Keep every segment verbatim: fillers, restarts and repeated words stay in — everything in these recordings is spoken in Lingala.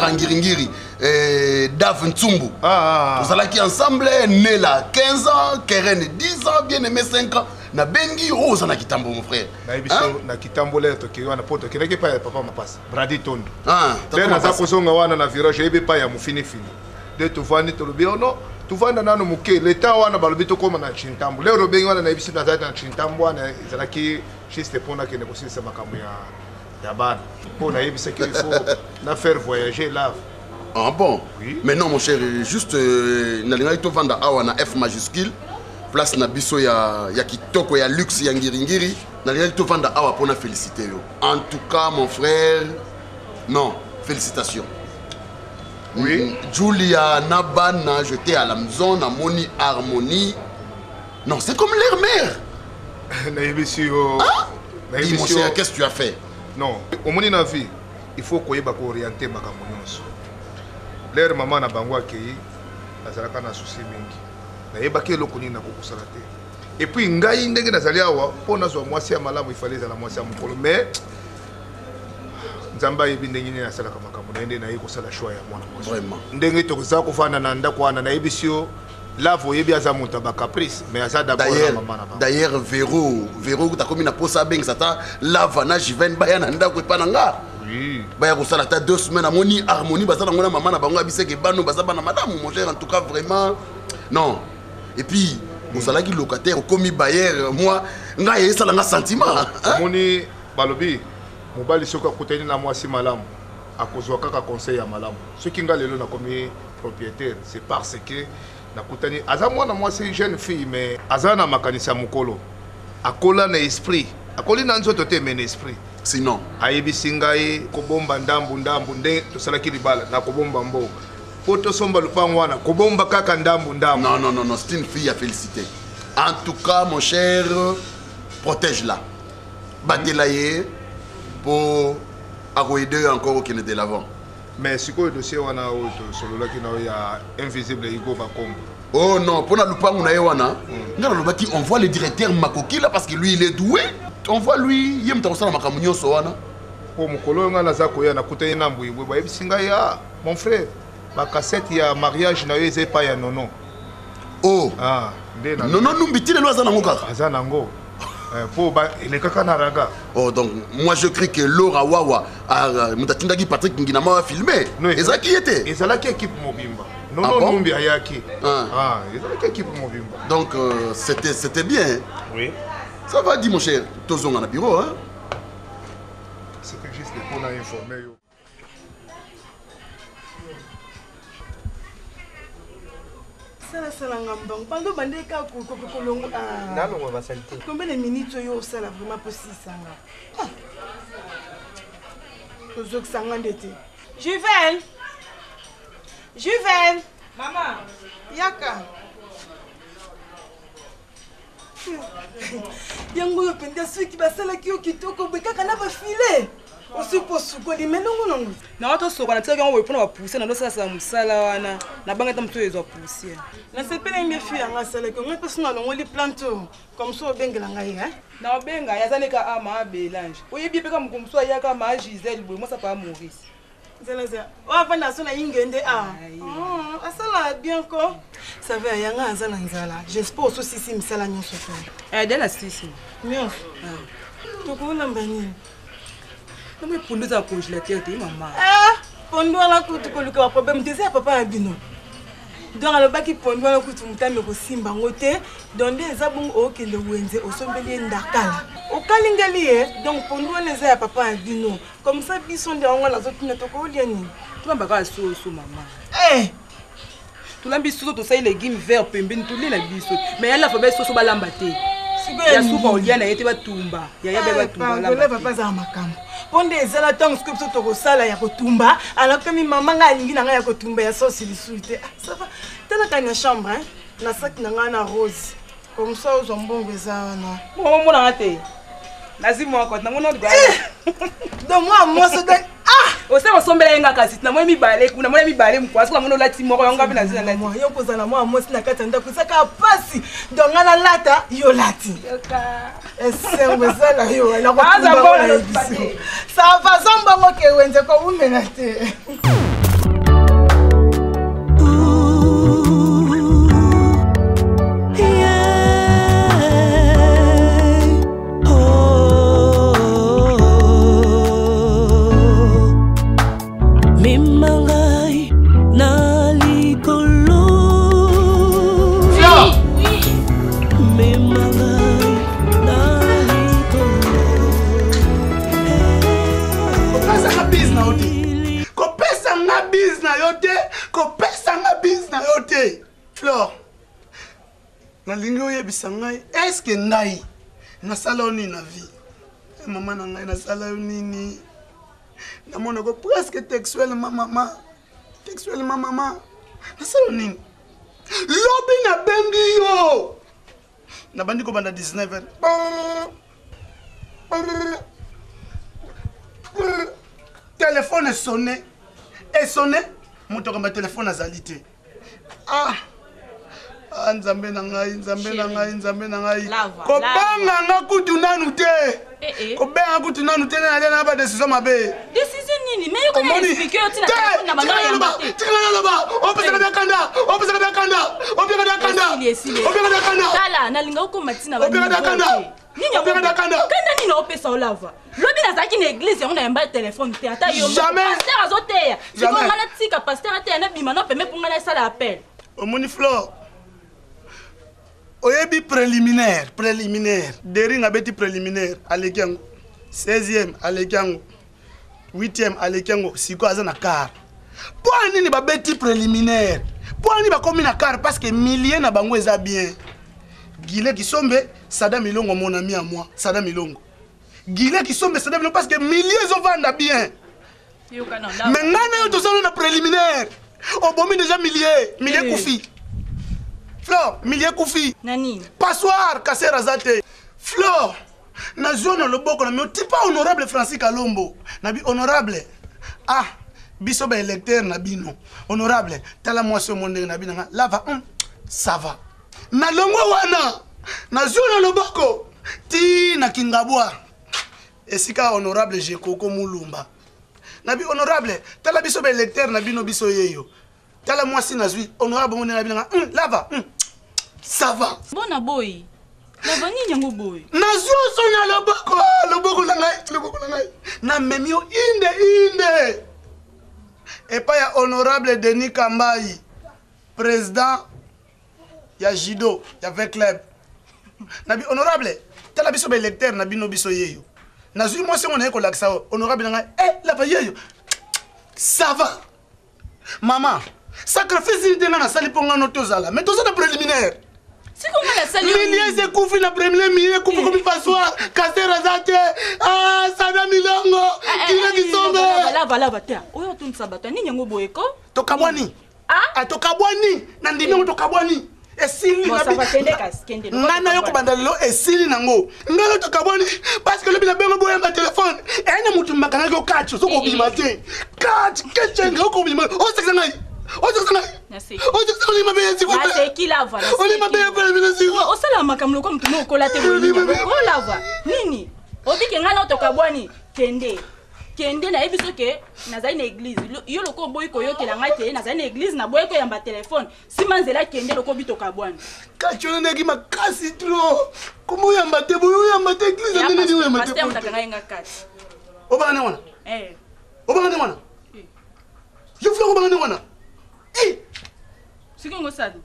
frère Ngiringiri, eh, Dave Ntsumbu. Ah, Nous allons qui ensemble, né là quinze ans, Keren dix ans, bien aimé cinq ans. Na bengi rose na kitambo mon frère. Na ibiso na kitambo le to kiwa na poto kireke pa papa mapasa. Bradi tondo. Ah, le na za kozonga wana na virage ebe pa ya mufini fini. De to vani to lobio no, to vanda nano muke le ta wana balobi to koma na chintambo. Le robengi wana na ibiso na za na chintambo wana ezalaki juste pona ke négocier makambo ya ya bana. Pona ibisa qu'il faut na faire voyager là. Ah bon? Oui. Mais non mon cher, juste euh, na linga to vanda awa na F majuscule. Place na biso ya ya kitoko ya luxe ya Ngiringiri na leli to vanda awa pona féliciter yo. En tout cas mon frère, non, félicitations. Oui. Julia Nabana jeté à la maison na moni harmonie. Non, c'est comme leur mère. Na ibisio. Ah? Dis mon cher, qu'est-ce que tu as fait? Non, au moni na vie, il faut koyeba ko orienter makambo nyonso. Leur maman na bango akei azalaka na souci mingi. Nayebaki eloko nini nakokosala te. Et puis ngai ndenge nazali awa mpo nazwa mwasi ya malamu ifale ezala mwasi ya mokolo mais nzambe ayebi ndenge nini asalaka makambo na ye nde naye kosala shwa ya mwana mwasi. Vraiment. Ndenge tokozala kofanda na ndako wana nayebisi yo lave oyebi aza moto ba caprice mais aza d'abord na mama na bango. D'ailleurs Véro, Véro ta komi na posa bengisa ta lave na Jiven baya na ndako epa nga. Oui. Baya kosala ta deux semaines amoni harmonie basala ngona mama na bango abiseke bano basaba na madame mon cher en tout cas vraiment non. Et puis, vous allez dire locataire, comme bailleur, moi, je suis un sentiment. Moni balobi, mobali soka kuteni na mwasi malamu, akozwa kaka conseil ya malamu. Ce qui nga lelo na komi propriétaire, c'est parce que na kutani aza mwana mwasi jeune fille mais aza na makanisa mukolo. Akola na esprit, akoli na nzoto te men esprit. Sinon, ayebisi ngai kobomba ndambu ndambu nde tosalaki libala na kobomba mbo. Poto somba lupango wana kobomba kaka ndambu ndambu. Non non non non, c'est une fille à féliciter. En tout cas mon cher, protège-la. Batelaye pour aider encore au Kenya de l'avant. Mais si quoi le dossier wana auto solo là qui na ya invisible igo bakombo. Oh non, pour la lupango na yewana, ngala lobaki on voit le directeur Makoki là parce que lui il est doué. On voit lui yem ta osala makamunyo so wana. Pour mukolo nga naza koya na kutanye na mbuyibwe ba yebisinga ya mon frère. Ma cassette ya mariage na yo pas ya nono. Oh. Ah, ndé na. Nono numbitile lo azana ngoka. Azana ngo. Euh pour ba ele kaka na raga. Oh donc moi je crie que Laura Wawa a mutatindaki Patrick Nginama va filmer. Eza qui était? Ezala ki équipe mobimba. Nono numbi ayaki. Ah, ezala ki équipe mobimba. Donc euh, c'était c'était bien. Oui. Ça va dire mon cher, tozonga na bureau hein. C'était juste pour la informer yo. Sala sala ngambang pando bande ka ko ko ko longo ah nalongo basalite combien de minutes yo sala vraiment possible sanga ozok sanga ndete Juven Juven maman yaka yango yo pende suki basala ki yo kitoko bekaka na ba filet aussi pour sukoli melongo nango na wato soko na tsaka ngo ipona ba pousser na losasa musala wana na banga ta mto ezo pousser na sepele mbe fi anga sala ko ngai personne na ngoli planto comme ça obengela ngai hein na obenga yazaleka ama belange oyebi peka mukomso ayaka ma Giselle boy moi ça pas Maurice zela zela wa vana sona ingende ah ah asala bien ko ça va yanga azala nzala j'espère aussi si misala nyonso fa eh de la sisi mieux to ko na mbani non mais pour nous à congélateur te maman ah pondo ala kutu ko luka problème te c'est papa abino donc alors baki pondo ala kutu mutame ko simba ngote donc des abung o ke le wenze o sombeli ndakala o kalingeli e donc pondo les ya papa abino comme ça bison de on la zoti ne to ko liani tu mba ka so so maman eh tu lambi so to sai légumes verts pembeni tu li na biso mais elle la fa ba so so balamba te ya soupa oliana yete batumba ya ya ba tumba la ba papa za makambo ponde ezala tango script to ko sala ya kotumba alors que mi maman nga lingi na nga ya kotumba ya sauce lisuite ça va tana kanya chambre hein na sac na nga na rose comme ça aux ombongo ezana mo mo na ngate lazima wako na ngona ndwa donc moi moi so ah ose osombela nga kasi na mo mi bale kuna mo mi bale mkwasi kwa ngona lati moko yonga bina zina lati moi yo kozana moi moi sina kata ndako saka pasi donc ngana lata yo lati esengo sala yo na ko ça va zamba mo ke wenze ko umena te Flore, nalingi oyebisa ngai eske ngai nasala yo nini na vie? Mama na ngai nasala yo nini? Namona ko presque textuellement mama. Textuellement mama. Nasala yo nini? Lobi na bengi yo. Nabandi ko banda dix-neuf heures. Téléphone est sonné. Et sonné. Moto kamba téléphone azalité. Ah. Nzambe na ngai, nzambe na ngai, nzambe na ngai. Ko banga nga kutu nanu te. Ko banga kutu nanu te na na ba décision mabe. Décision nini? Mais ko na expliquer oti na na bana ya mate. Tika na ba. O pesa ka kanda, o pesa ka kanda. O pesa ka kanda. O pesa ka kanda. Tala na linga ko matina ba. O pesa ka kanda. Nini o pesa ka kanda. Kanda nini o pesa o lava. Lobi na zaki na église on a un téléphone te ata yo. Pasteur azoteya. Siko ngana tika pasteur ata na bima no peme punga na sala appel. Omoni Flore. Oyebi préliminaire, préliminaire. Deri nga beti préliminaire. Alekiango. seizième, alekiango. huitième, alekiango. Siko aza na car. Po nini ba beti préliminaire? Po nini ba komi na car parce que milliers na bango eza bien. Gile Kisombe, Sada Milongo mon ami à moi. Sada Milongo. Gile Kisombe, Sada Milongo parce que milliers ont vendu bien. Mais ngana yo to sala na préliminaire. Obomi déjà milliers, milliers koufi. Flore, milliers koufi. Nani? Passoir, Kasera Zate. Flore, na zone le boko na mi tipa honorable Francis Kalombo. Na bi honorable. Ah, biso ba électeur na bino. Honorable, tala moi ce monde na bina là va, hum, ça va. Na longo wana, na zone le boko. Ti na Kingabwa. Esika honorable Jekoko Mulumba. Nabi honorable, tala biso ba électeur na bino biso yeyo. Tala moi si na zui honorable mon na bina hum, là va. Hum. Ça va. Bona boy. Na vani nyango boy. Na zozo na loboko, loboko na ngai, loboko na ngai. Na memio inde inde. Et pas ya honorable Denis Kambayi, président ya Jido, ya vingt club. Na bi honorable, tala biso ba électeur na bino biso yeyo. Na zui moi si on est ko laksa honorable na ngai, eh la va yeyo. Ça va. Maman, sacrifice de na sali ponga no tozala, mais tozala préliminaire. Si qu'on a la salle. Milliers de coups na premier milliers coups comme passoir, Kasera Zate, ah Sada Milongo, Gile Kisombe. Voilà voilà voilà. Oyo tun sabato ni nyango boyeko. Tokabwani. Ah, tokabwani. Na ndimi tokabwani. Esili na bi. Kende Nana yo kubanda lelo esili nango. Ngalo tokabwani parce que le bina bengo boya ma téléphone. Ene mutu makanga ko kacho soko bima te. Kach ketchenga ko bima. O seksa ngai. O seksa ngai. Nasi. O seksa oli mabe siko. Nasi ki la voilà. Oli mabe pele bina siko. O sala makamlo ko mtu no kola te boni. O la va. Nini? Obi ke ngana tokabwani kende. Kende na ebiso ke nazali na église. Yo loko boy ko yokela ngai te nazali na église na boy ko yamba téléphone. Simanzela kende loko bitoka bwana. Kacho ndeki makasi trop. Komo yamba te boy yamba te église ndeni ndi yamba te. Pasteur mtakanga nga kati. Obana wana. Eh. Obana wana. Yo flo obana wana. Eh. Siko ngosadi.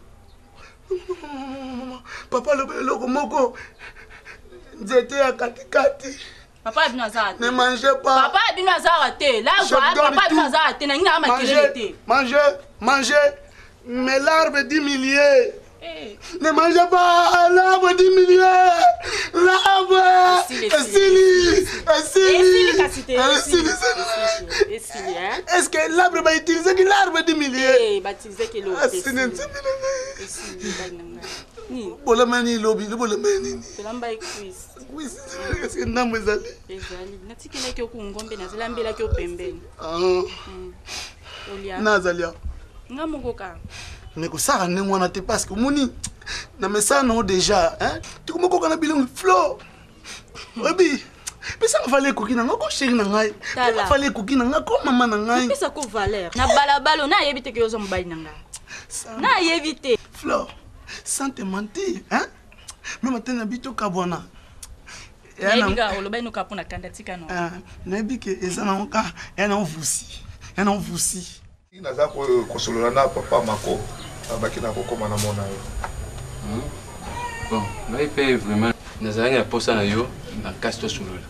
Papa le loko moko. Nzete ya katikati. Papa bino azara. Ne mangez pas. Papa bino azara te. Là voilà, papa bino azara te na ngina ma kelele te. Mangez, mangez. Mais l'arbre dix milliers. Eh. Ne mangez pas l'arbre dix milliers. L'arbre. Esili. Esili. Esili kasite. Esili. Esili hein. Est-ce que l'arbre va utiliser que l'arbre dix milliers? Eh, baptiser que l'eau. Esili. Esili. Ni. Bola mani lobi, bola mani ni. Telamba ikuis. Oui, est-ce que ndamwe zali? Ezali. Natikela ke ku ngombe na zelambela ke opembeni. Ah. Olia. Nazalia. Ngamoko ka. Mais ko sara ne mwana te parce que moni na mesa no déjà, hein? Tu komoko kana bilingu flow. Obi. Pesa ngafale kokina ngako shiri na ngai. Ngafale kokina ngako mama na ngai. Pesa ko valeur. Na balabalo na yebite ke yozo mbali na ngai. Na yebite. Flow. Sans te mentir, hein? Même maintenant bito kabona. Nebiga oloba no kapona kandatika no. Ah, nebike ezana onka, ena onvusi. Ena onvusi. Naza ko kosolola na papa mako. Abaki na kokoma na mona yo. Bon, ngai pe vraiment nazalanga ya posa na yo na kasi to solola.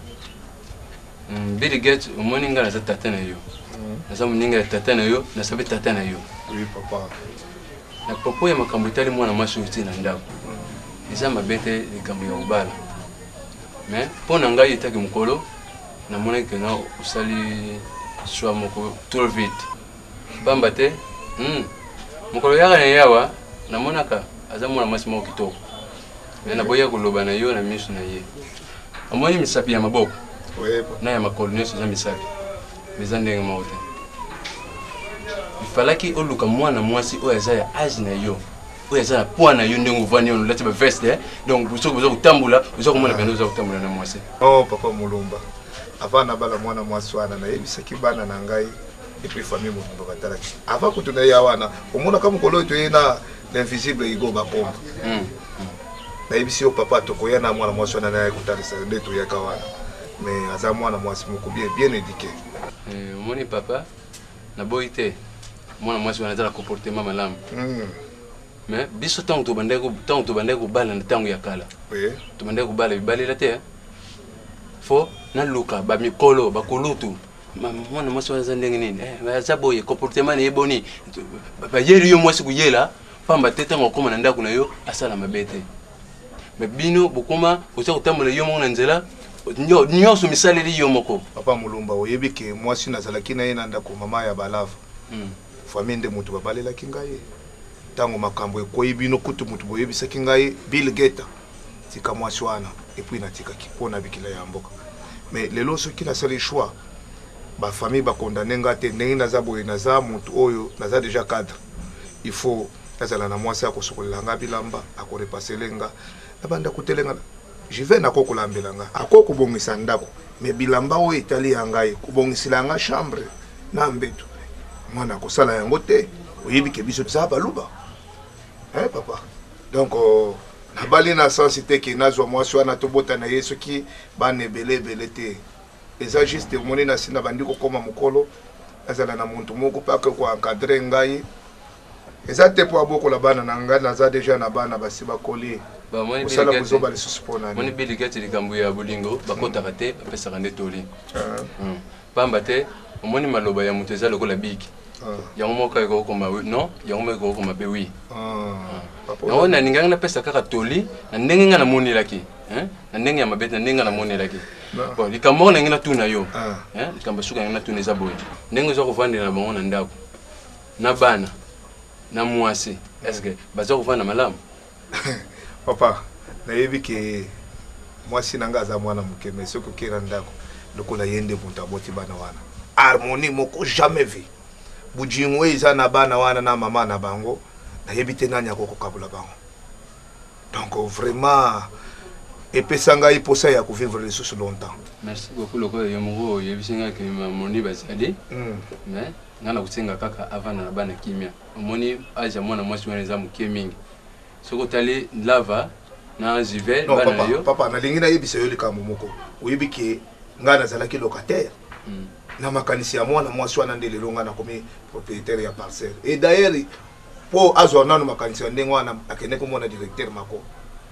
Billy Gates omoni nga naza tata na yo. Naza moninga ya tata na yo, nasabe tata na yo. Oui papa. Na popo ya makambo etali mwana mwasi uti na ndako. Eza mabe te likambo ya obala. Mais mpo na ngai etaki mokolo namonaki nga osali choix moko trop vite. Pamba te mokolo yaka na yawa namonaka aza mwana mwasi moko kitoko. Mais naboya koloba na yo na miso na ye. Omoni misapi ya maboko. Oui. Na ya makolo nyonso eza misapi. Eza ndenge moko te. Ifalaki oluka mwana mwasi oyo aza ya age na yo. Oyo aza na poids na yo ndenge ovani yo olati ba veste. Donc soki oza kotambola, oza komona pene oza kotambola na mwasi. Oh papa Mulumba. Avant na bala mwana mwasi wana na yebisaki bana na ngai depuis famille Mulumba batalaki. Avant kutuna ya wana, omona kama kolo to yena l'invisible igo ba pombe. Mm. Na yebisi yo papa tokoya na mwana mwasi wana na kutalisa ndeto ya kawana. Mais aza mwana mwasi moko bien bien éduqué. Eh omoni papa na boite mwana mwasi wana za comportement malamu. Mm. Mais biso tango to bandeko tango to bandeko bala na tango ya kala. Oui. To bandeko bala bibalela te. Fo na luka ba mikolo ba kolutu. Mwana mwasi wana za ndenge nini? Eh baza boye comportement na yeboni. Ba yeri yo mwasi kuyela pamba te tango koma na ndako na yo asala mabete. Mais bino bokoma oza kotambola yo mona nzela nyo nyonso misaleli yo moko. Papa Mulumba oyebi ke mwasi nazalaki na ye na ndako mama ya balava. Mm. Famille nde mutu babalelaki ngai. Tango makambo ekoyi bino kutu mutu boyebisaki ngai Bill Gates tika mwasi wana et puis natikaki pona bikila ya mboka. Mais lelo soki nasali choix ba famille ba condamner nga te ndenge naza boye naza mutu oyo naza déjà cadre. Il faut nazala na mwasi akosokolela nga bilamba akorepasele nga na banda kutelenga. Je vais na koko lambelanga akoko bongisa ndako mais bilamba o etali ya ngai kubongisila nga chambre na mbeto mwana kosala yango te oyebi ke biso tsa baluba hein papa donc oh, na bali na sensité ke nazwa mwasi wana tobota na yesu ki bane belé belé te eza juste moni na sina bandi ko koma mokolo azala na muntu moko pa ko encadrer ngai eza te po aboko la bana na ngai naza déjà na bana basi bakoli. Ba moni Billy Gates ba susupona. Moni Billy Gates likambo ya bolingo bakota kate apesa kande toli. Mm. Pamba te omoni maloba ya muteza lokola biki. Ya moka ko koma non, ya moka ko koma be oui. Ah. Na ona ninganga na pesa kaka toli na ndenge nga na moni laki, hein? Na ndenge ya mabete na ndenge na moni laki. Bon, likambo na ngina tuna yo. Hein? Likambo suka ngina tuna za boy. Ndenge zo kovandela na bango na ndako. Na bana. Na mwasi. Est-ce que bazo kovanda malamu? Papa, na yebi ke mwasi nanga za mwana muke mais soko kira ndako lokola yende muta boti bana wana. Harmonie moko jamais vu. Bujingwe iza na bana wana na mama na bango na yebi te nanya ko kabula bango. Donc vraiment epesanga iposa ya ku vivre les sous longtemps. Merci beaucoup lokola yomugo yebisinga ke mamoni bazali. Mm. Mais ngana kutenga kaka avant na bana kimia. Omoni aja mwana mwasi wana za muke mingi. Soko tali lava na jive non, bana papa, yo papa na lingi na yebisa yo likambo moko oyebi ke ngana zalaki locataire mm. na makanisi ya mwana mwasi wana ndele longa na komi propriétaire ya parcelle et d'ailleurs po azwa nanu makanisi ndenge wana akene ko mona directeur mako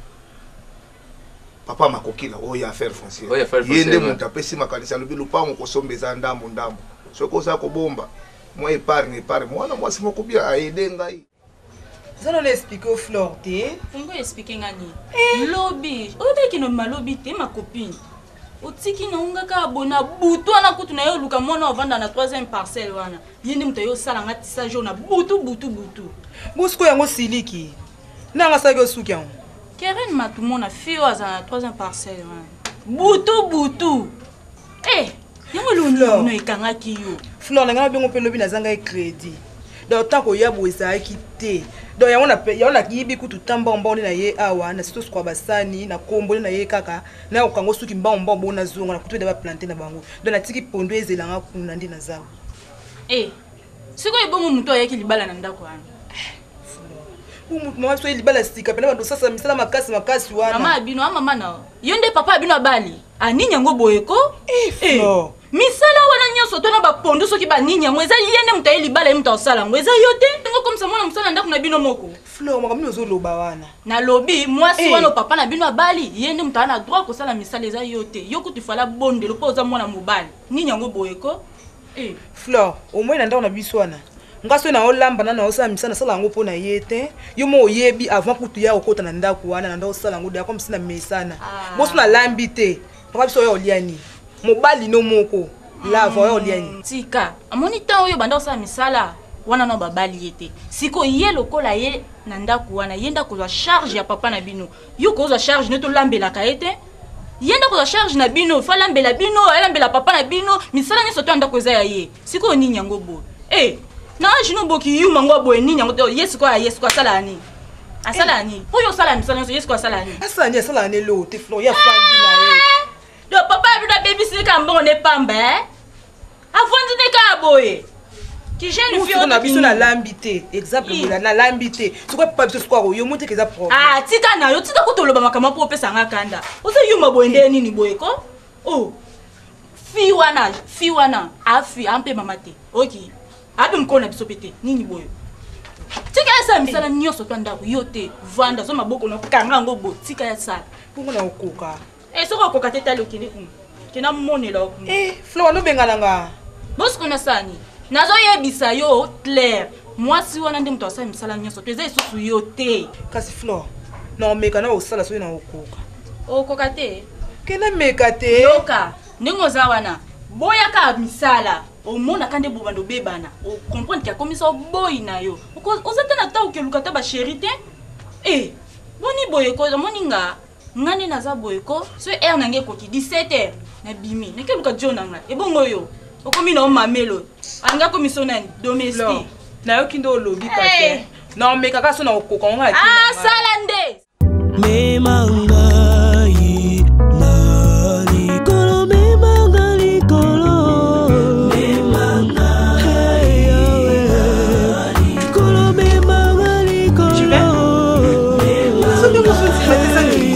papa makokila o ya affaire foncière yende muntu apesi makanisi alobi lupango kosombeza ndambo ndambo soko za ko bomba moi épargne épargne mwana mwasi moko bia aide ngai. Ça non explique au Flore té. Fungo explique ngani. Lobby. Obe ki no malobi té ma copine. Otiki na unga ka abona butu ana kutu na yo luka mwana ovanda na troisième parcelle wana. Yende muta yo sala ngati sa jona butu butu butu. Busko yango siliki. Na nga sa go suki yango. Keren matu mona fio aza na troisième parcelle wana. Butu butu. Eh, yango lo no ikanga ki yo. Flore na nga bengo pe lobi na zanga e crédit. Donc tant ko yabo ezaki té. Donc ya on a ya on a kibi kutu tamba mbonde na ye awa na sito skwa basani na kombo na ye kaka na okango suki mbamba mbona zonga na kutu de ba planter na bango. Donc na tiki pondo ezelanga kuna ndi na zawo. Eh. Siko ebongo muto ayaki libala na ndako wana. Umu mama so libala stika pena ndo sasa misala makasi makasi wana. Mama abino ama mama na. Yonde papa abino abali. Ani nyango boyeko? Eh. misala wana nyonso to na bapondo soki banini yango eza yende moto aye libala ye moto asala yango eza yo te ngo komisa mwana mosala ndako na bino moko Fleur makambo ozoloba wana nalobi mwasi wana papa na bino abali yende moto ana droit kosala misala eza yo te yo kutu fala bondelo mpo oza mwana mobali nini yango boyeko eh Fleur au moins na ndako na biso wana ngaso na olamba na na osala misala sala yango mpo na ye te yo mo oyebi avant kutu ya okota na ndako wana na ndako sala yango de comme si na mesana boso na lambi te papa biso ya oliani mobali no moko lava ya oliani tika amoni tan oyo banda osala misala wana no babali yete siko ye lokola ye na ndako wana yenda kozwa charge ya papa na bino yo kozwa charge neto lambelaka ye te yenda kozwa charge na bino fa lambela bino alambela papa na bino misala nyonso to ndako eza ya ye siko nini yango bo eh na jino boki yu mango boye nini yango to yesu ko ya yesu ko asala ani asala ani oyo sala misala nyonso yesu ko asala ani asala ni asala ni lo te Fleur ya fandi na ye do papa bi da baby sika mbongo ne pamba eh avondi ne ka boye ki jeune fille na biso na lambi te exemple na lambi te soko papa biso soko yo monte keza problème ah tika na yo tika kutoloba makama po pesa nga kanda ozo yuma boye nde nini boye ko oh fi wana fi wana afi ampe mama te okay abi mkona biso pete nini boye tika esa misala nyonso to ndako yo te vanda zo maboko no kanga ngo bo tika ya sala pongo na okoka eh soko koka te talo kini um kina monela eh Fleur no bengana nga bosko na sani nazo yebisa yo clair mwasi wana ndi mtu asala misala nyonso to eza isusu yo te kasi Fleur na omeka na osala so na okoka okoka te kena meka te yoka ndingo za wana boya ka misala omona kande bobando bebana o comprendre que komisa boy na yo ozata na ta okeluka ta ba chéri te eh boni boyeko moninga ngani naza boyeko so er nange koki dix-sept heures na bimi nekeluka jona nga ebongo yo okomi na omamelo anga komiso nani domestique na yo kindo olobi kate na omeka ka so na okoka nga ah sala nde memanga yi na likolo memanga likolo memanga hey yawe likolo memanga likolo soki mosuti matesa ni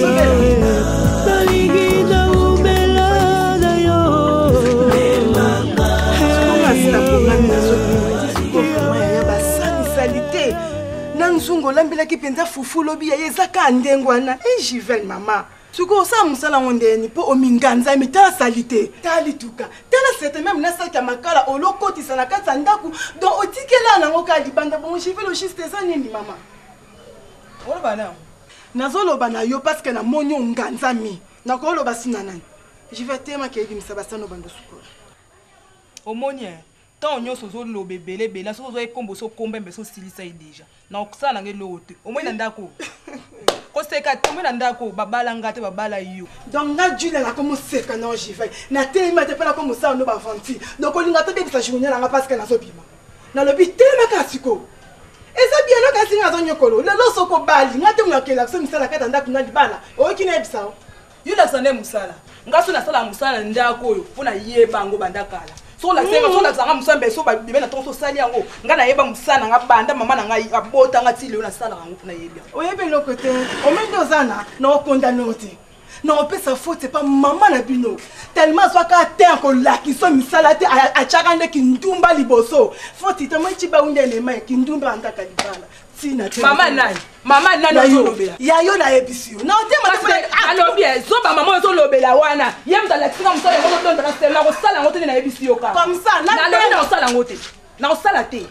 nalingi na umela na yo memanga masina programme na soki basani salite na nzungu olambelaki mpenza fufu lobi ya ye ezaka ndenge wana e jivel mama soki osala mosala ngo ndeni mpo ominganzami tala salite tala lituka tala sete meme na saki ya makala olokotisa na kati ya ndako donc otikela nango kaka libanda bongo jivel oshiste eza nini mama oloba na nazoloba na yo parceke namoni onganzami nakoloba sina nani jivel tema keyebimisa basani obanda sukola omoni tant nyonso ozoloba ebele ebele soki ozwa ekombo sokomba mbe sosilisa ye deja na okosala nange eloko te omoi na ndako koseka te omoi na ndako babala nga te babala yo donc nga juile nako moseka na jivel natelema te mpe nako mosala no baventure donc olinga tobebisa journie nanga parceke nazobima nalobi telemaka siko eza bieno kasi nga azonyokolo lelo soko bali nga te moyokela so misala kati ya ndako na libala oyoki nayebisa o yo lakisa nde mosala nga so nasala mosala na ndako oyo mpo nayeba yango bandakala so la senga so la zanga musambe so ba bibena tonso sali yango nga na yeba musana nga banda mama na ngai abota nga tile na sala yango na yeba oyebe loko te omende ozana na okondana te na opesa faute pa mama na bino tellement zwaka te akolakisa misala te atiaka nde kindumba liboso faute te moi ciba unde nema kindumba andaka libala tina te mama nani mama nani ozolobela ya yo na yebisi yo na otema te alobi zoba mama ozolobela wana ye mutala kisika musala yango tondaka sela na kosala yango te na yebisi yo kaka comme ça na nalobi na kosala yango te na kosala te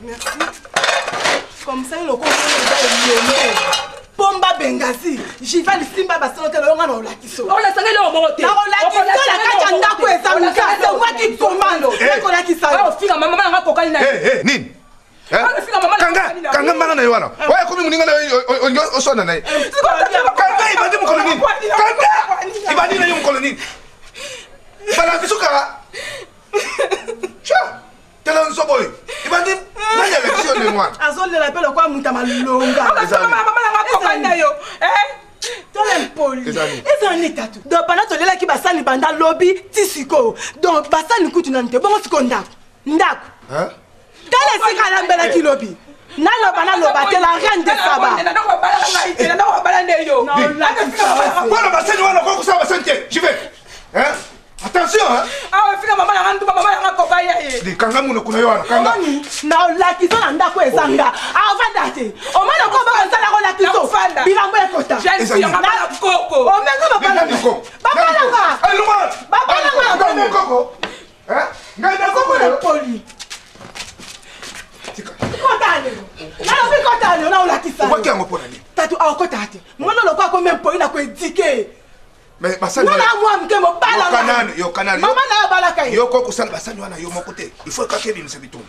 comme ça loko eza pomba bengasi jival simba basalo te longa na olakiso olasanga ile omongo te na olakiso na kaka ndako eza mukasa waki komando ekolakisa yo fika mama mama ngakokali na eh eh nini kanga kanga manga na yo wana oya komi muninga na yo osona na ye kanga ibandi mukolo nini kanga ibandi na yo mukolo nini bala kisuka cha tela nsoboy ibandi nanya lection de moi azolela pe lokwa muta malonga mama mama ngakokali na yo eh tolem poli eza ni tatu donc pendant tolelaki basani banda lobi tisiko donc basani kutu nani te bongo siko ndako ndako tala esika alambelaki lobi naloba naloba te la reine de saba wana basani wana okokosala basani te je vais attention awa fika mama na ngandu mama Kangu no kuna yo ana kanga. Na lakiso na ndako ezanga. Avanda te. Omana ko ba nsala ko lakiso. Bilambo ekota. Jeune fille on va koko. Omenga ba bala. Baba langa. Aluma. Baba langa. Ngai koko. Hein? Ngai na koko le poli. Tika. Kotale. Na lo bi kotale na olakisa. Kwa kiango pona ni. Tatu akota te. Mwana lo kwa ko même poli na ko edike. Mais basani wana mwa mkemo bala yo kanano yo kanano mama na bala kai yo ko kusala basani wana yo mokote il faut ka kebi msebitumba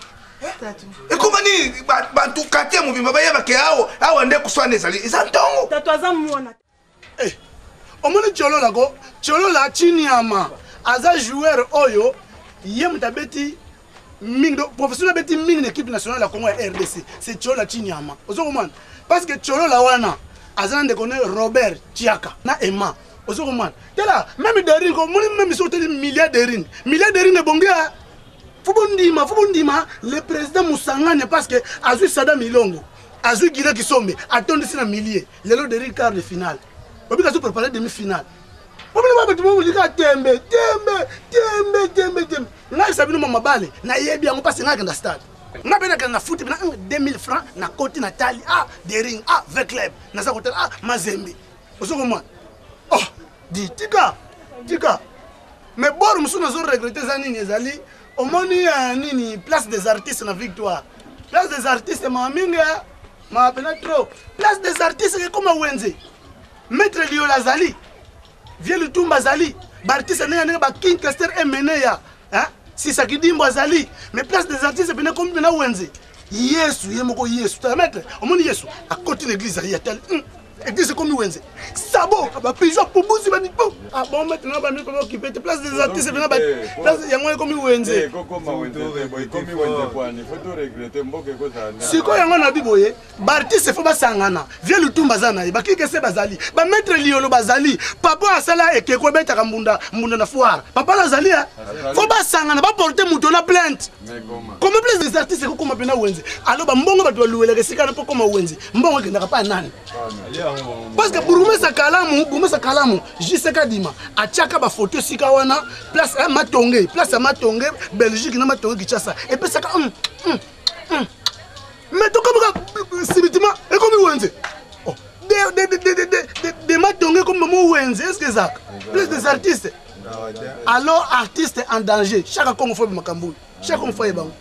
e koma ni bantu kate mu bimba bayeba ke awo awo nde kuswana ezali izantongo tatu azamuona eh omoni cholo lako cholo la chini ama aza joueur oyo ye mutabeti mingo professionnel beti mingi l'équipe nationale la Congo R D C c'est cholo la chini ama ozokomana parce que cholo la wana azana de connaître Robert Chiaka na Emma Ozokoman. Tela, même Derin, même si on dit milliards d'Erin, milliards d'Erin est bon gars. Fubundima, Fubundima, le président Moussangane parce que Azui Sada Milongo, Azui Guinée qui sombe, attendez si un millier, le lot d'Erin quart de finale. On peut préparer demi-finale. On peut pas dire tembe, tembe, tembe, tembe, tembe. Là, ça veut dire que je na yebi on passe dans le stade. Na bena kana foot bena deux mille francs na côté Nathalie ah Derin ah Vecleb na sa côté ah Mazembe. Ozokoman. Oh, dis, tika, tika. Mais bon, nous sommes regrettés, Zanini, Zali. Au moins, il y a une place des artistes dans la victoire. Place des artistes, ma minga, ma trop. Place des artistes, c'est comme Wenze. Maître Liola Zali. Viens le Toumba Zali. Bartiste, il y a King Caster et Meneya. Si ça qui dit Zali. Mais place des artistes, c'est comme Wenze. Yesu, Yemoko Yesu. Tu vas mettre, au moins, Yesu. À côté de l'église, il y a tel. Église comme Wenze. Sabo, bah pigeon pour bouger bah nipo. Ah bon maintenant bah nous comment occuper place des artistes maintenant bah place yango comme Wenze. Comme Wenze, comme Wenze quoi, il faut tout regretter mboke ko ça. Si quoi yango na biboye, ba artiste faut ba sangana. Viens le tumba zana, ba kike se bazali. Ba mettre liolo bazali. Papa asala eke ko beta kambunda, mbunda na foire. Papa na zali faut ba sangana, ba porter muto na plainte. Comme place des artistes ko comme pena Wenze. Alors ba mbongo ba to louela ke sika na po comme Wenze. Mbongo ke ndaka pa nani. Parce que pour moi, ça kalamu, pour moi, ça kalamu, juste ça dima. A tchaka ba photo sika wana, place à Matonge, place à Matonge, Belgique na Matonge Kinshasa. Et puis ça ka hum hum hum. Mais tout comme subitement, et comme Wenze. Oh, des des des des des des Matonge comme Momo Wenze, est-ce que ça? Plus des artistes. Alors artistes en danger, chaque Congo fait makambu, chaque Congo fait bon.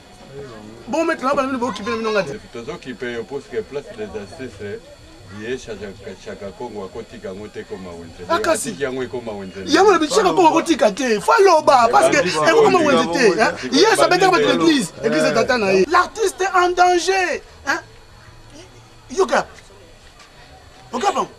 Bon maintenant, on va nous occuper de nous gâter. Tous occupés au poste que place des artistes. Ye chaka Kongo akotika ngote koma Wenze. Akasi yango ekoma Wenze. Yango le chaka Kongo akotika te. Follow ba parce que eko koma Wenze te. Hier ça beta avec l'église, église de Tatana. L'artiste est en danger. Hein? Yoka. Yoka bon.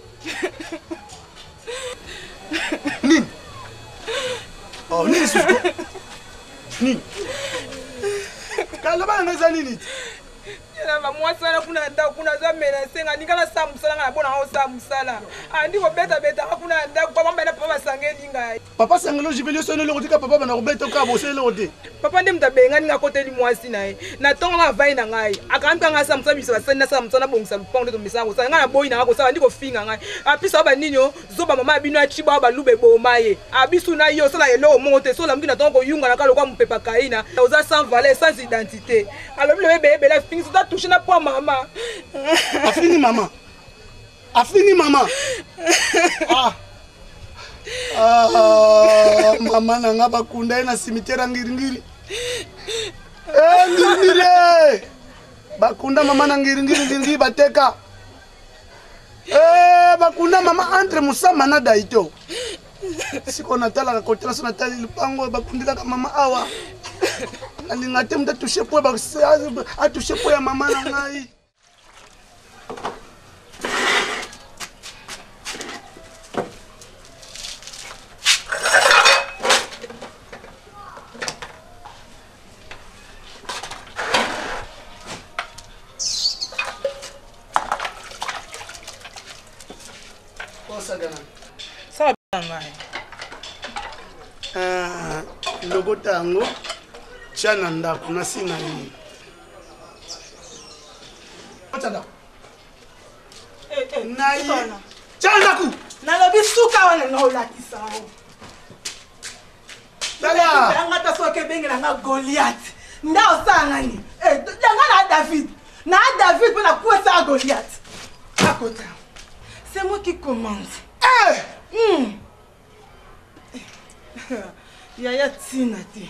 Nin. Oh, Nin susko. Nin. Kalaba ngeza nini? Na mwasala kuna nda kuna za menasenga nikana sa musala na bona ho sa musala andi ko beta beta kuna nda kwa mamba na papa sangeli ngai papa sangelo jibeli so ne le kotika papa bana ko beta ka bo se le ote papa ndi mtabenga ninga koteli mwasi naye na tonga nga vai na ngai akanta nga sa musala bisa senda sa musala bongisa lupango to misango sa nga na boy na ko sa ndi ko finga ngai apisa ba ninyo zoba mama bino achiba ba lube bomaye abisu na yo sala yelo monte so la mkina tongo yunga na kalo kwa mpepa kaina oza sans valeur sans identité alors le bébé la fingi ça toucher na pour maman afini maman afini maman ah ah maman nanga bakunda na cimetière ngiringiri eh ngiringiri bakunda maman na ngiringiri ngiringiri bateka eh bakunda maman entre musama na daito siko natala côté na natali lupango bakundila ka mama awa alingate mta toucher po ba a toucher po ya mama na ngai kosa gana ça va ngai ah logo tango chana ndako na sina hii chana eh eh na hii chana ku na lobi suka wana no lakisao tala ngata soke bengela nga Goliath nda osangani eh yanga na David na David pour la course à Goliath à côté c'est moi qui commande eh hmm yaya tina te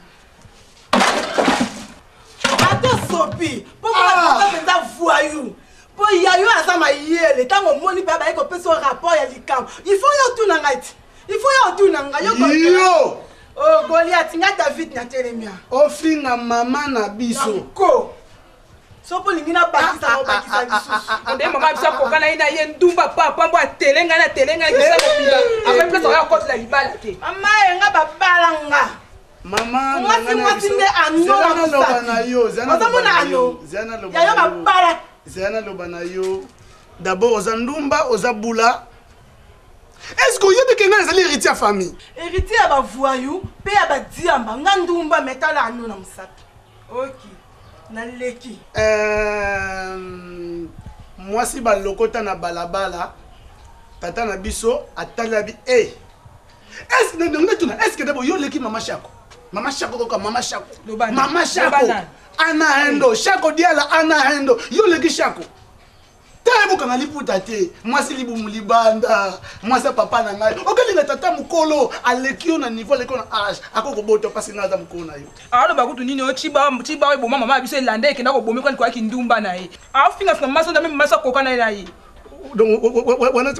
ato sopi pour moi ça ça voyou pour yayo asama yele tango moni baba eko peso rapport ya likam il faut yo tout na ngati il faut yo tout na ngayo yo oh Goliath nga David na telemia ofinga mama na biso ko so po lingina bakisa no bakisa biso nde mama biso ko kana ina ye ndumba papa mbo atelenga na telenga kisa mobila avec place ya côté la libala te mama nga babalanga mama mwasi mwasi nde anola loba na yo zana loba na yo zana loba ya yo babala zana loba na yo d'abord oza ndumba oza bula. Est-ce que vous avez des héritiers à famille? Héritier à voyou, paye à diamba, ngandumba metala anu na musatu. Ok. Na leki. Euh moi si ba lokota na balabala, tata na biso atala bi eh. Est-ce que ndonga tuna est-ce que d'abord yo leki mama Chako? Mama Chako ko mama Chako. Mama Chako. Ana hendo, Chako diala ana hendo. Yo leki Chako. Tabu kana liputa te mwasi libu mulibanda mwasi papa na ngai okalinga tata mukolo alekio na niveau lekio na age akoko boto pasi ngaza mukolo na yo alo bakutu nini o chiba chiba we boma mama biso elande ekenda ko bomi kwani kwa kindumba na ye afinga finga maso na mimi maso koka na ye donc wana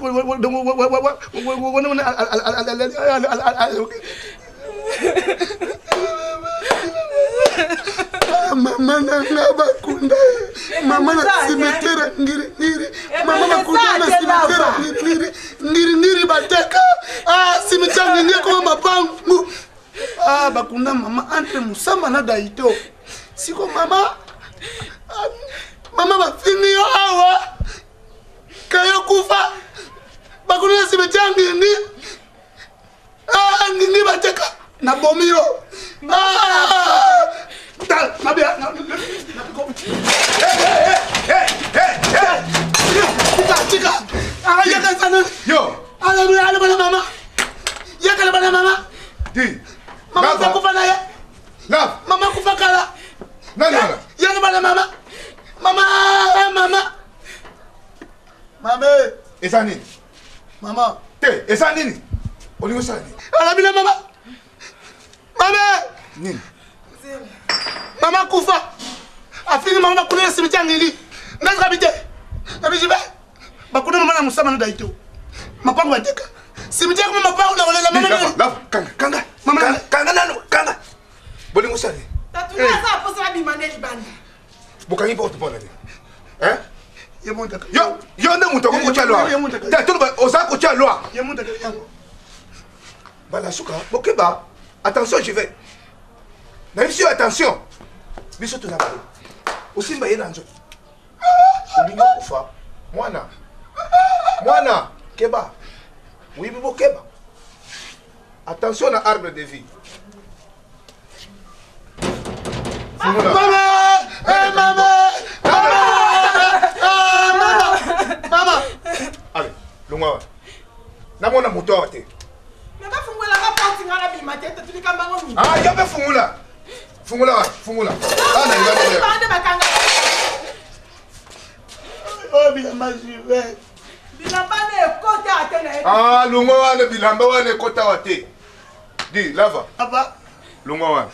mama nanga bakunda mama na cimetière ngiri ngiri mama bakunda na cimetière ngiri ngiri ngiri bateka ah cimetière ngiri ko mapangu ah bakunda mama entre musamba na daito siko mama mama bafini yo awa kayo kufa bakunda na cimetière ngiri ah ngiri bateka na bomio ah tal mabia na hey hey hey hey tika tika ah ya kan sana yo ala bi ala bana mama ya kan bana mama di mama fa kufa na ya na mama kufa kala na na ya kan bana mama mama mama mama esa nini mama te esa nini olingo sani ala bi na mama mama nini mama kufa afini mama bakuna cimetière ngili ndazaka bite nabijibe bakuna mama na musama na daito mapango bateka cimetière mama mapango na kolela mama la kanga kanga mama kanga nano kanga bolingo sani tatuna za posa bimane libanda bokangi porte pona ni hein ye monta yo yo nde muto ko cha loi ta tulu ba oza ko cha loi ye monta yango bala suka bokeba attention je vais na ici attention biso tuna ba osimba yena nzo olingo kufa mwana mwana keba oui bibo keba attention na arbre de vie mama eh mama mama mama allez longwa na mona moto ate Nanga fungula ka pati ngala bimate tulika mbango mi ah ya be fungula fungula fungula ana ngale bande bakanga oh bilamba jive bilamba ne kota atena ah lungo wane bilamba wane kota wate di lava apa lungo wane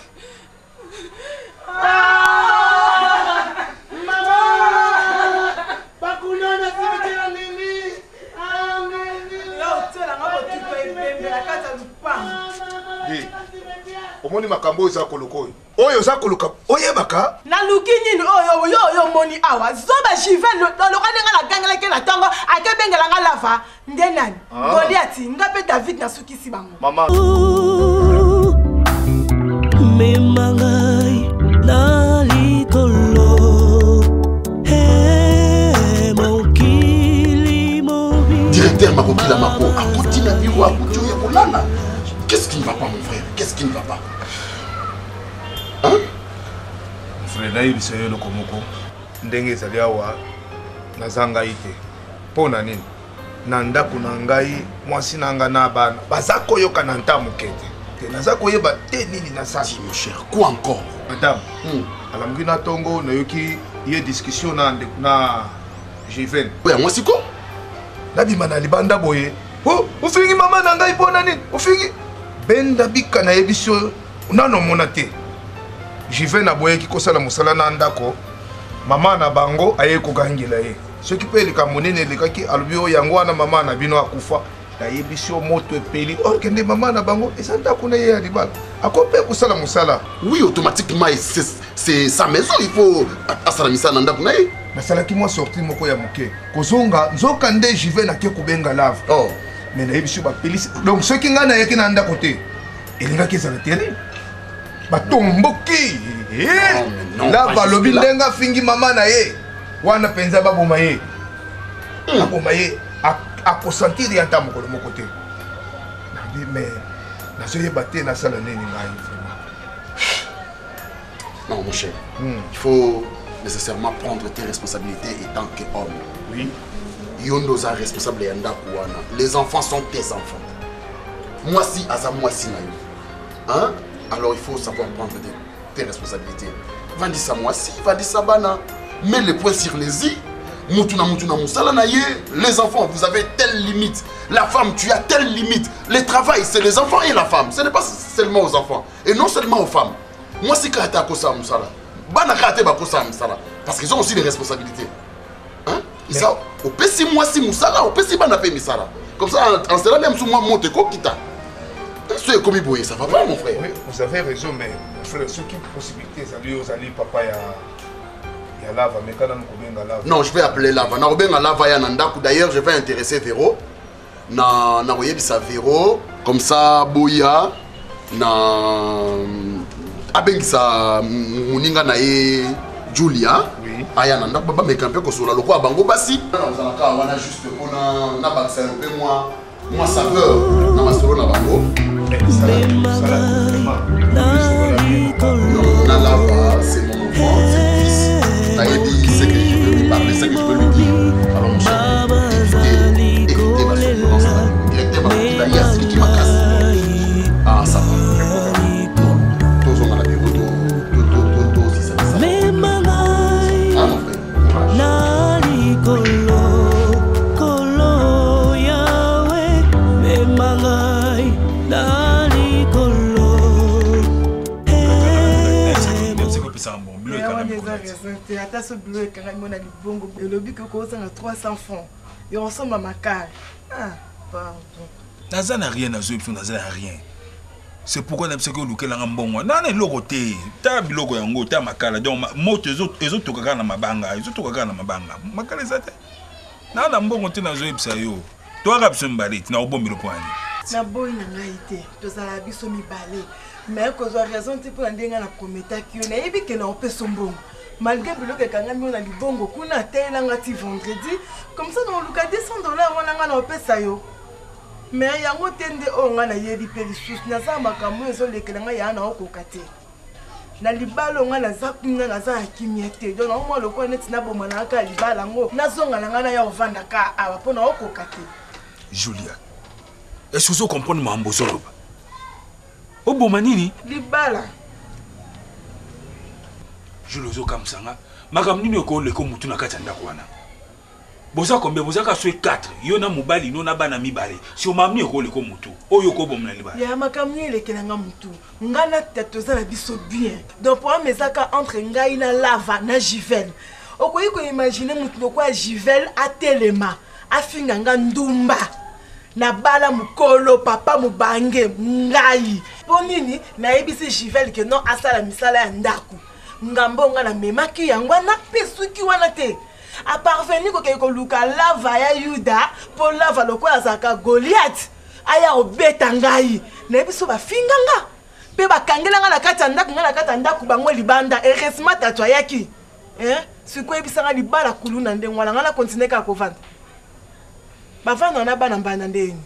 mama bakuna na cimetière nini ah nini yo tela ngabo tipo ebembe la kata lupanga di omoni makambo eza koloko oyo za koluka oyebaka na luki nini oyo oyo oyo moni awa zoba jive lokane nga la gangela ke na tango ake bengela nga lava nde nani Goliath nga pe David na sukisi bango mama memangai na likolo he mokili mobi directeur makokila mako akotina biwa akutuye kolana. Qu'est-ce qui ne va pas mon frère? Qu'est-ce qui ne va pas? Hein? frère nayebi so yo lokomoko ndenge ezali awa naza ngai te mpo na nini na ndako na ngai mwasi na nga na bana baza koyoka na nta moke te te naza koyeba te nini nasali Mon cher, quoi encore? madame alamuki na tongo nayoki ye discussion na na Jiven oya moi siko nabima na libanda boye o ofingi mama na ngai pona nini ofingi benda bika na yebiso nano mona te Jiven aboyeki kosala mosala na ndako mama na bango aye kokangela ye soki pe elika monene elekaki alobi oyo yango wana mama na bino akufa nayebiso moto epeli okende mama na bango eza ndako na ye ya libala akope kosala mosala. Oui, automatiquement c'est sa maison, il faut asala misala na ndako na ye. nasalaki mwa sorti moko ya moke kozonga nzoka nde Jiven ake kobenga lave oh mais nayebiso bapelisi donc soki ngai nayaki na ndako te elingaki ezala tele batomboki lave alobi ndenge afingi mama na ye wana mpenza baboma ye baboma ye akosentir ya nta mokolo moko te nabi mais nazoyeba te nasala nini ngai non mon cher il faut nécessairement prendre tes responsabilités et tant qu'homme. Oui. Yondoza responsable et Andakouana. Les enfants sont tes enfants. Moi si, Aza moi si naïf. Hein? Alors il faut savoir prendre tes, tes responsabilités. Vandisa moi si, Vandisa bana. Mets les points sur les i. Moutuna moutuna moussala naïe. Les enfants, vous avez telle limite. La femme, tu as telle limite. Le travail, c'est les enfants et la femme. Ce n'est pas seulement aux enfants. Et non seulement aux femmes. Moi si Kata Kosa Moussala. Parce qu'ils ont aussi des responsabilités. Hein? Ils ont au P C moi si Moussala, au P C Banapé Missala. Comme ça, en cela même sous moi, monte Kokita. C'est comme il ça va pas, mon frère. Oui, vous avez raison, mais mon frère, ce qui est possibilité, ça lui aux alliés, papa, il y a lava, mais quand on a lava. Non, je vais appeler lava. Na obenga lava ya nandaku. D'ailleurs, je vais intéresser Véro. Na na oyebisa Véro, comme ça Boya na abengisa muninga na ye Julia aya nanda baba mekampe ko sola loko bango basi na ka wana juste pona na bakisa pe moi moi saveur na masolo na bango na lava c'est mon enfant c'est mon fils na yebi c'est que je peux lui parler c'est que je peux lui dire alors mon cher écoutez écoutez ma soeur directement la yasi qui m'a cassé ah ça va. Ata so bureau ekanga mona libongo elobi ke ko zanga trois cents francs et on somme à ma carte. Ah pardon. Naza na rien na zo epso naza na rien. C'est pourquoi na pseko lukela ngambongo. Na na logo te. Ta biloko yango ta makala donc moto ezo ezo tokaka na mabanga, ezo tokaka na mabanga. Makala ezate. Na na mbongo te na zo epsa yo. To ara pso mbaleti na obombi lopwani. Na boy na ngai te. To sala biso mi balé. Mais ko zo raison te pour ndenga na kometa ki na yebi ke na opeso mbongo. Malgré que quand on a libongo, qu'on a tel angati vendredi, comme ça on a deux cents dollars, on a un peu ça yo. Mais il y a un tende on a yé di périssus, n'a pas ma camoufle sur les clés, il y a un autre côté. Na libalo on a la zapina na za kimiete, donc on a le coin net na bomanaka libalango, na zonga na ngana ya ovanda ka a pona autre côté. Julia, est-ce que vous comprenez ma mbozolo? Au bomanini? Libala. Je le zo comme ça nga makam nini ko le ko mutu na kati ndako wana boza kombe boza ka swe quatre yo na mobali no na bana mibale si o mamni ko le ko mutu oyo ko bomna libala ya makam ni le kelanga mutu ngana tete za la biso bien donc pour mesaka entre ngai na lava na Jiven okoyi ko imaginer mutu ko Jiven atelema afinga nga ndumba na bala mukolo papa mubange ngai ponini na ebisi Jiven ke non asala misala ya ndako ngambo nga na memaki yangwana pesuki wana te a parvenir ko ko luka lava ya Yuda po lava loko azaka Goliath aya obeta ngai na biso ba finganga pe ba kangela nga na kata ndako nga na kata ndako bango libanda heureusement tatwa yaki hein siko ebisanga libala kuluna nde ngwala nga na continuer ka ko vendre ba vendre na bana mbana ndeni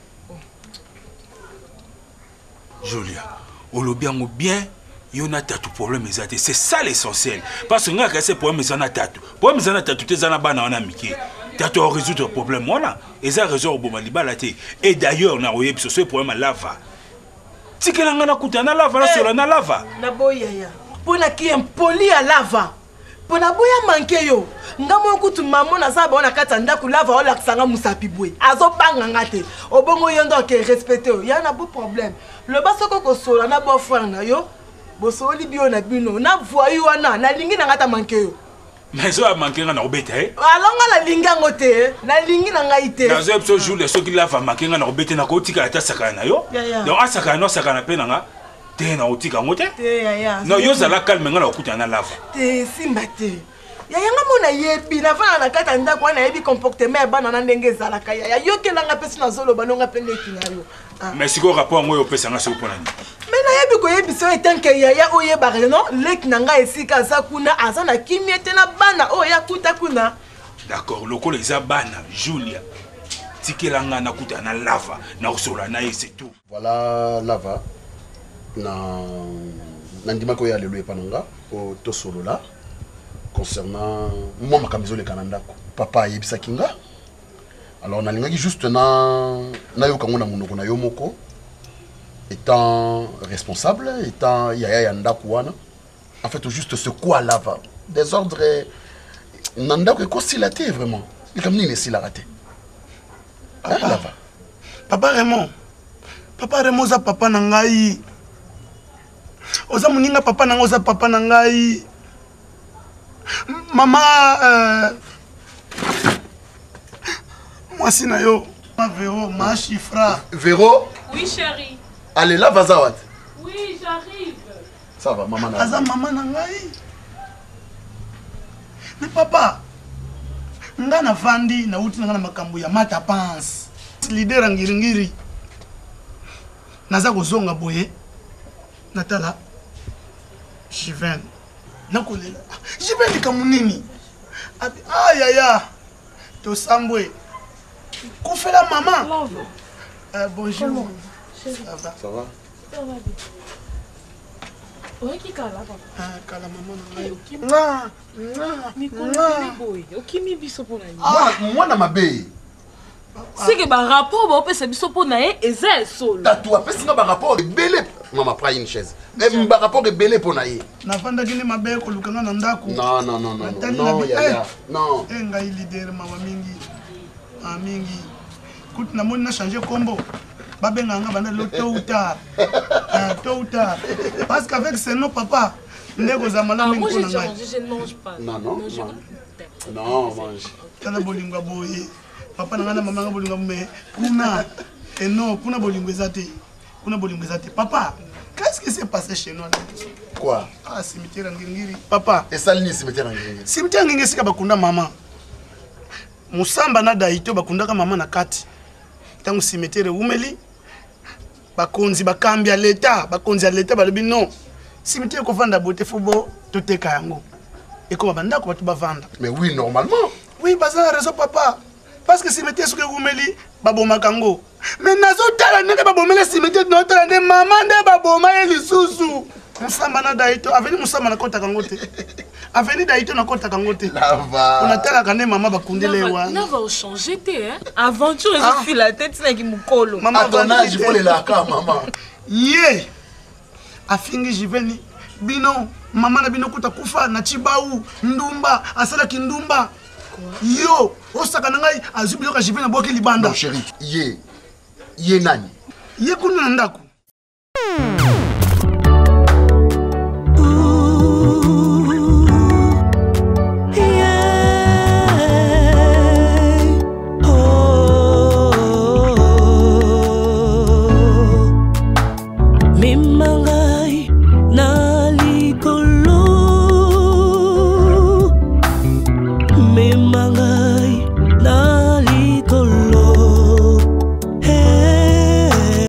Julia olobiango bien yona tatu problème ezate c'est ça l'essentiel parce que nga ka ce problème ezana tatu problème ezana tatu te zana bana wana miki tatu o résoudre problème wana eza résoudre boma libala te et d'ailleurs na oyeb ce problème lava tikela nga na kutana lava na sola na lava na boya ya pona ki impoli ya lava pona boya manke yo ngamo kutu mamo na za ba na kata ndako lava o lakisanga musapi boy azo banga ngate obongo yo ndo ke respecter yo ya na bo problème le basoko ko sola na bo frère na yo bo soli bio na bino na voyu wana na lingi na ngata manke yo mais ça manqué na obeta eh alonga la linga ngote na lingi na ngaite na zo episode jour les soki lava manqué na obeta na ko tika ata sakana yo donc asaka no sakana pe na nga te na otika ngote te ya ya no yo za la calme nga na okuta na lava te simba te ya yanga mona yebi na fana na kata ndako na yebi comportement bana na ndenge zala kaya ya yokela nga pesi na zolo banonga pende kinayo mais siko rapport ngoyo pesa nga soko pona ni mais na yebi ko yebi so etanke ya ya oye ba non lek na nga esika za kuna aza na kimiete na bana o ya kuta kuna d'accord lokolo eza bana Julia tikela nga na kuta na lava na osola na c'est tout voilà lava na nandima ko ya lelo epananga o to solo là concernant moi ma camisole kananda papa yebisa kinga alors na lingaki juste na na yo kango na munoko na yo moko étant responsable étant yaya ya ndako wana en fait juste ce quoi lava désordre nandako ko silaté vraiment il comme ni si la raté lava papa Raymond papa Raymond za papa na ngai oza muninga papa na ngoza papa na ngai Maman, euh... moi c'est Nayo. Ma Véro, ma chiffra. Véro? Oui, chérie. Allez là, Vazawat. Oui, j'arrive. Ça va, maman. Aza maman nangai. Mais papa, nga na vandi na uti nga na makambo ya mata pense. Leader ngiringiri. Naza kozonga boye. Natala. Jiven. Nakolela. Jiven ni kamunini. Aïe aïe aïe. To sambwe. Koufela maman. Euh, bonjour. Ça va. Ça va. Ça va bien. Oui, qui kala papa. Ah, kala maman. Ah, ah. Boy. Okimi biso pona ni. Ah, moi na mabe. C'est que ba rapport ba opesa biso pona e eza solo. Tatou apesi nga ba rapport belé. Maman prend une chaise. Et ba rapport belé pona ye. Na vanda kini mabe ko lukanga na ndako. Non non non non. Non, ya ya. Non. Eh ngai leader mama mingi. Ah mingi. Écoute na moni na changer combo. Babenga nga bana le tôt ou tard. Ah tôt ou tard. Parce qu'avec ce nom papa, ndeko za malama Moi ngona je ngai. je ne mange pas. Non non. Non, je Non, non mange. Tala bolinga boye. Papa na nga na mama nga bolinga me. Kuna. Et non, kuna bolingo ezate. Kuna bolingo ezate. Papa, qu'est-ce qui s'est passé chez nous là? Quoi? Ah cimetière ngingiri. Papa, et ça ni cimetière ngingiri. Cimetière ngingiri sika bakunda mama. Musamba na daito bakunda ka mama na kati. Tangu cimetière umeli. Bakonzi bakambi ya leta, bakonzi ya leta balobi non. Cimetière ko vanda bote fubo toteka yango. Et ko banda ko batu bavanda. Mais oui, normalement. Oui, baza raison papa. Parce que cimetière soki umeli baboma kango. Mais nazo tala ndenge babomela cimetière no tala nde mama nde baboma ye lisusu. Musamba na daito, aveni musamba na kota kango te. Aveni daito na kota kango te. Lava. On a tala kane mama bakundele wa. Na va changer té hein. Aventure et fil la tête na ki mukolo. Maman à ton âge, il faut les laca maman. Yé. Afingi jiveni bino mama na bino kuta kufa na chibau ndumba asala kindumba. Yo, osaka na ngai azubilo ka jiveni boki libanda. Non chérie, yé. Yé nani? Yé kuna ndako.